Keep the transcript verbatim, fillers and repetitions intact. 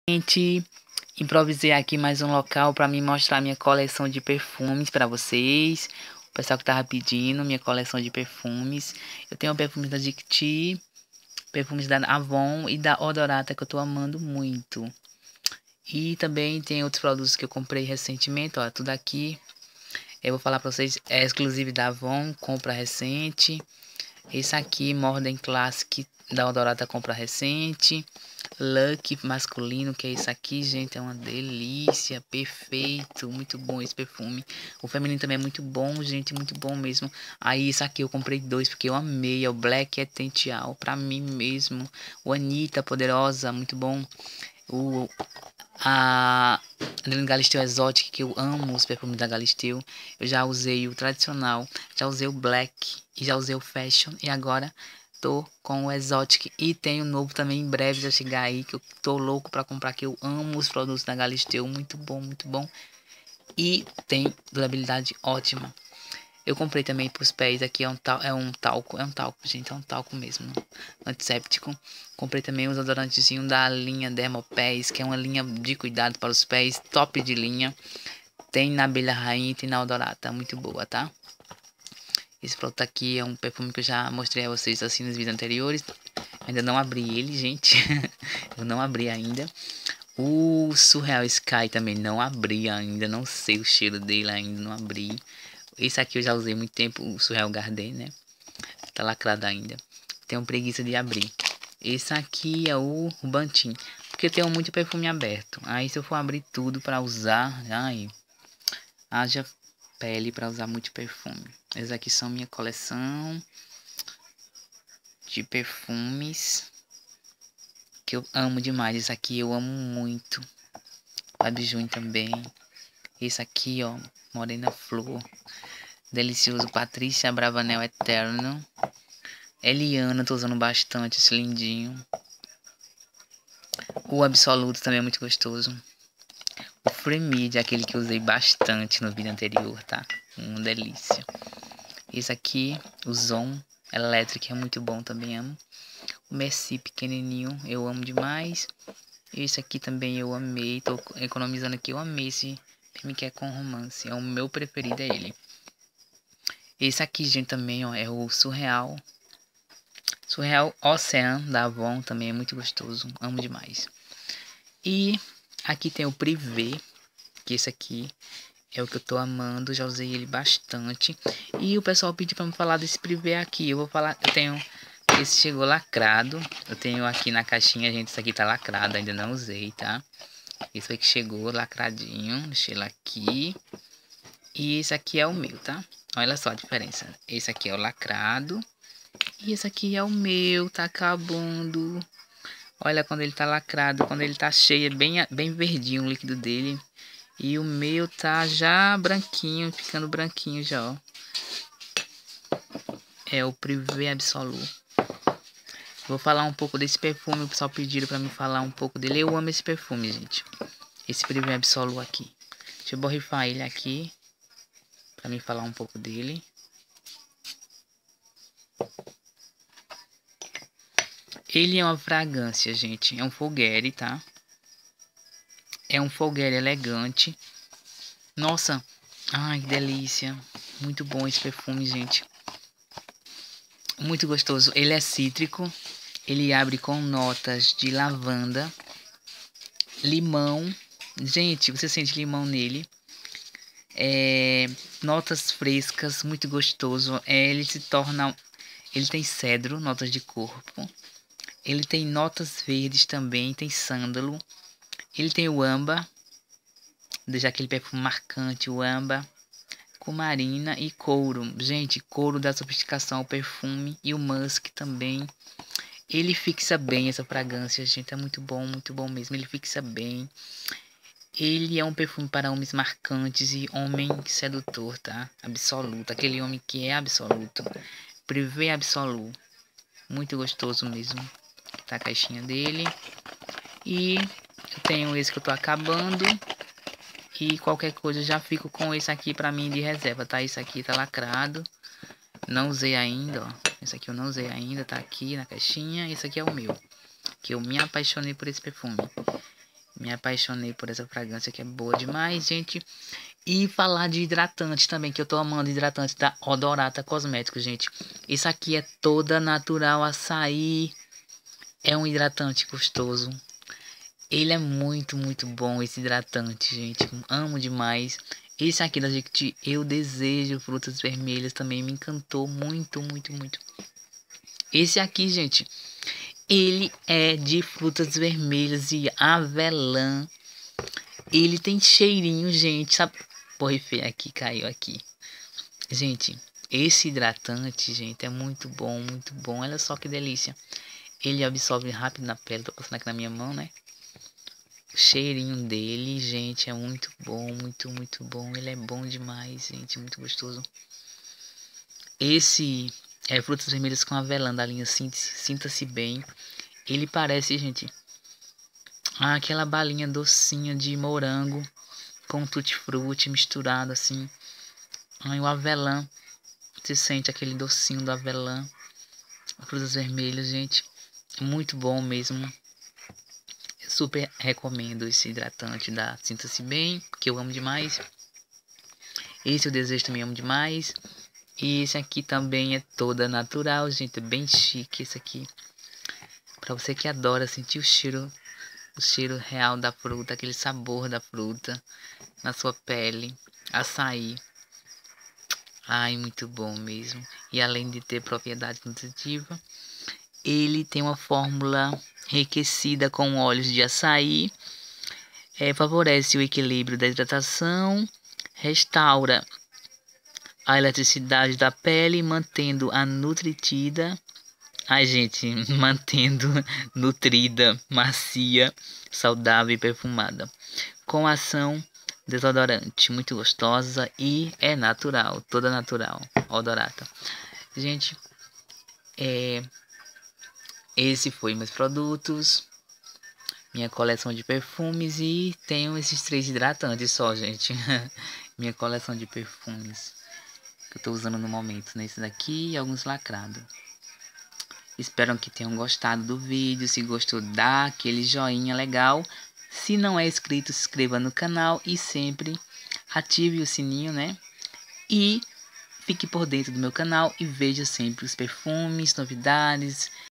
Gente, improvisei aqui mais um local para me mostrar minha coleção de perfumes para vocês. O pessoal que tava pedindo minha coleção de perfumes. Eu tenho perfumes da Dicty, perfumes da Avon e da Odorata que eu tô amando muito. E também tem outros produtos que eu comprei recentemente, ó, tudo aqui. Eu vou falar para vocês, é exclusivo da Avon, compra recente. Esse aqui, Modern Classic da Odorata, compra recente. Lucky masculino, que é esse aqui, gente, é uma delícia, perfeito, muito bom esse perfume. O feminino também é muito bom, gente, muito bom mesmo. Aí, esse aqui eu comprei dois porque eu amei, é o Black Essential, pra mim mesmo. O Anitta, poderosa, muito bom. O a Adeline Galisteu Exotic, que eu amo os perfumes da Galisteu. Eu já usei o tradicional, já usei o Black e já usei o Fashion. E agora tô com o Exotic e tem o novo também em breve já chegar aí, que eu tô louco pra comprar, que eu amo os produtos da Galisteu, muito bom, muito bom. E tem durabilidade ótima. Eu comprei também pros pés, aqui é um, tal, é um talco, é um talco, gente, é um talco mesmo, antisséptico. Comprei também um desodorantezinho da linha Dermopés, que é uma linha de cuidado para os pés, top de linha. Tem na Abelha Rainha e tem na Odorata, muito boa, tá? Esse produto aqui é um perfume que eu já mostrei a vocês assim nos vídeos anteriores. Ainda não abri ele, gente. Eu não abri ainda. O Surreal Sky também não abri ainda. Não sei o cheiro dele ainda, não abri. Esse aqui eu já usei muito tempo, o Surreal Garden, né? Tá lacrado ainda. Tenho preguiça de abrir. Esse aqui é o Bantin. Porque eu tenho muito perfume aberto. Aí se eu for abrir tudo pra usar, ai, haja pele pra usar muito perfume. Esses aqui são minha coleção de perfumes que eu amo demais. Esse aqui eu amo muito. Fábio Júnior também. Esse aqui, ó, Morena Flor. Delicioso. Patrícia Bravanel Eterno. Eliana, tô usando bastante esse lindinho. O Absoluto também é muito gostoso. O Fremide, aquele que eu usei bastante no vídeo anterior, tá? Uma delícia. Esse aqui, o Zon Electric, é muito bom, também amo. O Merci pequenininho, eu amo demais. Esse aqui também eu amei, tô economizando aqui, eu amei esse filme que é com romance. É o meu preferido, é ele. Esse aqui, gente, também, ó, é o Surreal. Surreal Ocean da Avon, também é muito gostoso, amo demais. E aqui tem o Privé, que esse aqui é o que eu tô amando, já usei ele bastante. E o pessoal pediu pra me falar desse Privé aqui, eu vou falar, eu tenho, esse chegou lacrado, eu tenho aqui na caixinha, gente, esse aqui tá lacrado, ainda não usei, tá? Esse foi que chegou lacradinho, deixei ele aqui. E esse aqui é o meu, tá? Olha só a diferença, esse aqui é o lacrado. E esse aqui é o meu, tá acabando. Olha quando ele tá lacrado, quando ele tá cheio, é bem, bem verdinho o líquido dele. E o meu tá já branquinho, ficando branquinho já, ó. É o Privé Absolu. Vou falar um pouco desse perfume, o pessoal pediram pra me falar um pouco dele. Eu amo esse perfume, gente. Esse Privé Absolu aqui. Deixa eu borrifar ele aqui, pra me falar um pouco dele. Ele é uma fragrância, gente. É um foguete, tá? É um foguete elegante. Nossa, ai, que delícia. Muito bom esse perfume, gente. Muito gostoso. Ele é cítrico. Ele abre com notas de lavanda, limão. Gente, você sente limão nele. É, notas frescas, muito gostoso. É, ele se torna... Ele tem cedro, notas de corpo. Ele tem notas verdes também, tem sândalo. Ele tem o âmbar, deixa aquele perfume marcante, o âmbar. Cumarina e couro. Gente, couro da sofisticação, o perfume e o musk também. Ele fixa bem essa fragrância, gente. É muito bom, muito bom mesmo. Ele fixa bem. Ele é um perfume para homens marcantes e homem sedutor, tá? Absoluto. Aquele homem que é absoluto. Privé Absolu. Muito gostoso mesmo. Tá a caixinha dele. E eu tenho esse que eu tô acabando. E qualquer coisa eu já fico com esse aqui pra mim de reserva, tá? Esse aqui tá lacrado. Não usei ainda, ó. Esse aqui eu não usei ainda, tá aqui na caixinha. Esse aqui é o meu. Que eu me apaixonei por esse perfume. Me apaixonei por essa fragrância que é boa demais, gente. E falar de hidratante também, que eu tô amando hidratante da Odorata Cosméticos, gente. Isso aqui é toda natural, açaí. É um hidratante gostoso. Ele é muito, muito bom, esse hidratante, gente. Amo demais. Esse aqui da Jequiti, Eu Desejo Frutas Vermelhas, também me encantou muito, muito, muito. Esse aqui, gente, ele é de frutas vermelhas e avelã. Ele tem cheirinho, gente, sabe? Borrifei aqui, caiu aqui. Gente, esse hidratante, gente, é muito bom, muito bom. Olha só que delícia. Ele absorve rápido na pele. Tô passando aqui na minha mão, né? O cheirinho dele, gente, é muito bom, muito, muito bom. Ele é bom demais, gente, muito gostoso. Esse é frutas vermelhas com avelã da linha Sinta-se Bem. Ele parece, gente, aquela balinha docinha de morango com tutti-frutti misturado assim. Aí o avelã, você sente aquele docinho do avelã. Frutas vermelhas, gente, muito bom mesmo. Super recomendo esse hidratante da Sinta-se Bem, que eu amo demais. Esse eu desejo também amo demais. E esse aqui também é toda natural, gente, é bem chique esse aqui. Pra você que adora sentir o cheiro, o cheiro real da fruta, aquele sabor da fruta na sua pele, açaí. Ai, muito bom mesmo. E além de ter propriedade nutritiva, ele tem uma fórmula enriquecida com óleos de açaí. É, favorece o equilíbrio da hidratação, restaura a elasticidade da pele, mantendo a nutritiva. Ai, gente, mantendo nutrida, macia, saudável e perfumada. Com ação desodorante, muito gostosa e é natural, toda natural, Odorata. Gente, é, esse foi meus produtos, minha coleção de perfumes e tenho esses três hidratantes só, gente. Minha coleção de perfumes que eu tô usando no momento, nesse daqui e alguns lacrados. Espero que tenham gostado do vídeo. Se gostou, dá aquele joinha legal. Se não é inscrito, se inscreva no canal e sempre ative o sininho, né? E fique por dentro do meu canal e veja sempre os perfumes, novidades